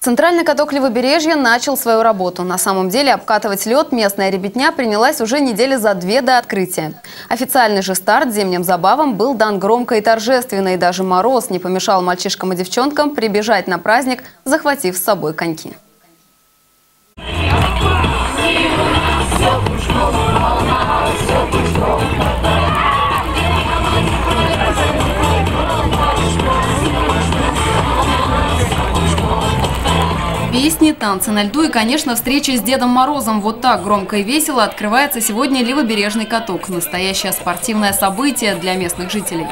Центральный каток Левобережья начал свою работу. На самом деле обкатывать лед местная ребятня принялась уже недели за 2 до открытия. Официальный же старт зимним забавам был дан громко и торжественно, и даже мороз не помешал мальчишкам и девчонкам прибежать на праздник, захватив с собой коньки. Песни, танцы на льду и, конечно, встреча с Дедом Морозом. Вот так громко и весело открывается сегодня Левобережный каток. Настоящее спортивное событие для местных жителей.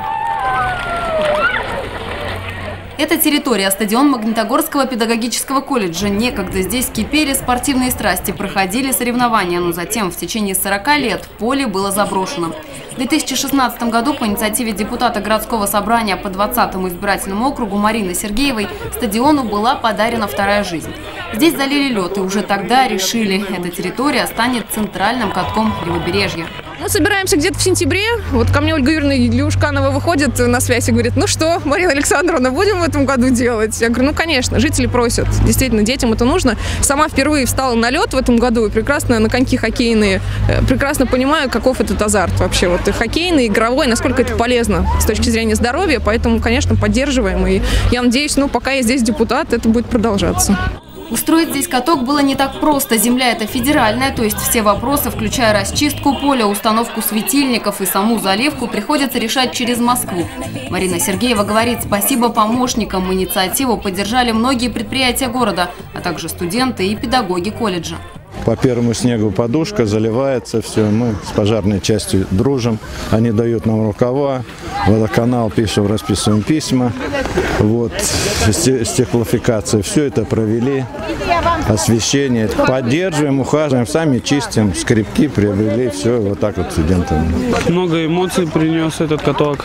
Это территория, стадион Магнитогорского педагогического колледжа. Некогда здесь кипели спортивные страсти, проходили соревнования, но затем в течение 40 лет поле было заброшено. В 2016 году по инициативе депутата городского собрания по 20-му избирательному округу Марины Сергеевой стадиону была подарена вторая жизнь. Здесь залили лед, и уже тогда решили, эта территория станет центральным катком Левобережья. Мы собираемся где-то в сентябре. Вот ко мне Ольга Юрьевна Ильюшканова выходит на связь и говорит: ну что, Марина Александровна, будем в этом году делать? Я говорю: ну конечно, жители просят. Действительно, детям это нужно. Сама впервые встала на лед в этом году и прекрасно на коньки хоккейные. Прекрасно понимаю, каков этот азарт вообще. Вот и хоккейный, и игровой, насколько это полезно с точки зрения здоровья. Поэтому, конечно, поддерживаем. И я надеюсь, пока я здесь депутат, это будет продолжаться. Устроить здесь каток было не так просто. Земля – это федеральная, то есть все вопросы, включая расчистку поля, установку светильников и саму заливку, приходится решать через Москву. Марина Сергеева говорит, спасибо помощникам. Инициативу поддержали многие предприятия города, а также студенты и педагоги колледжа. По первому снегу подушка, заливается все. Мы с пожарной частью дружим. Они дают нам рукава, водоканал пишем, расписываем письма. Вот, стеклофикация. Все это провели. Освещение. Поддерживаем, ухаживаем, сами чистим. Скрипки приобрели. Все, вот так вот студентам. Много эмоций принес этот каток.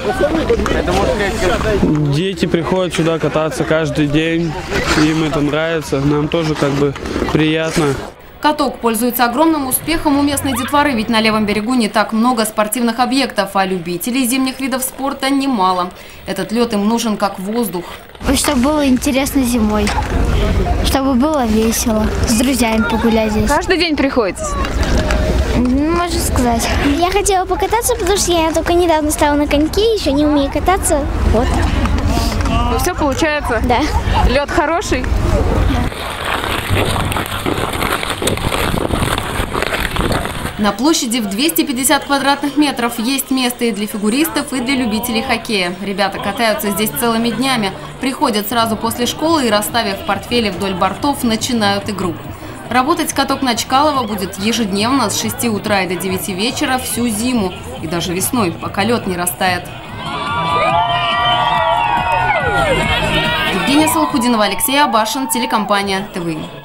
Дети приходят сюда кататься каждый день. Им это нравится. Нам тоже приятно. Каток пользуется огромным успехом у местной детворы, ведь на левом берегу не так много спортивных объектов, а любителей зимних видов спорта немало. Этот лед им нужен как воздух. Чтобы было интересно зимой, чтобы было весело, с друзьями погулять здесь. Каждый день приходите? Можно сказать. Я хотела покататься, потому что я только недавно стала на коньки, еще не умею кататься. Вот. Ну, все получается? Да. Лед хороший? Да. На площади в 250 квадратных метров есть место и для фигуристов, и для любителей хоккея. Ребята катаются здесь целыми днями, приходят сразу после школы и, расставив портфели вдоль бортов, начинают игру. Работать каток на Чкалова будет ежедневно с 6 утра и до 9 вечера всю зиму. И даже весной, пока лед не растает. Евгения Салахудинова, Алексей Абашин, телекомпания ТВ.